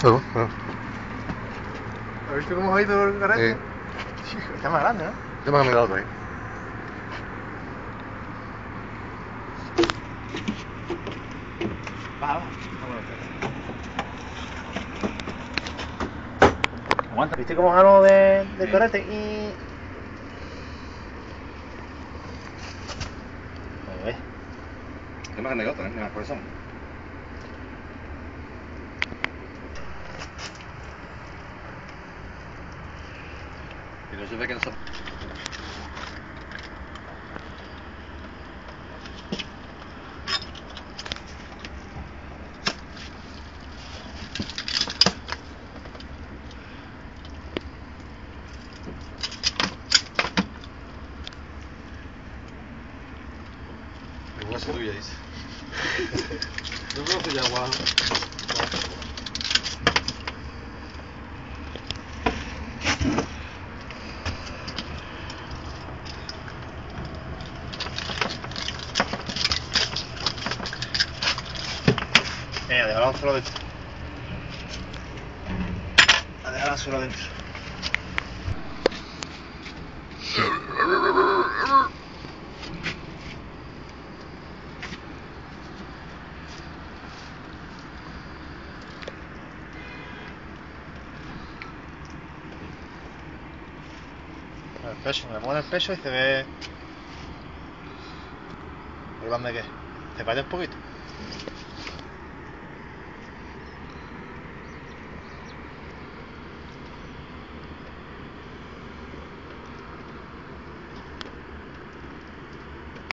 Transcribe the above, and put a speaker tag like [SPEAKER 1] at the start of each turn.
[SPEAKER 1] eso.
[SPEAKER 2] ¿Has visto cómo ha ido el garete?
[SPEAKER 1] Sí.
[SPEAKER 2] Está más grande, ¿no?
[SPEAKER 1] Yo me he mirado otro ahí.
[SPEAKER 2] Va. Aguanta, ¿viste cómo ganó de carete? Y...
[SPEAKER 1] Yo me he negado también, me por eso. Y no se ve que no se... El hueso tuyo, dice. Yo creo que ya guau.
[SPEAKER 2] Venga, déjalo solo dentro. Déjalo solo dentro. El peso, me pone el peso y se ve... ¿Por dónde qué? ¿Te parece un poquito?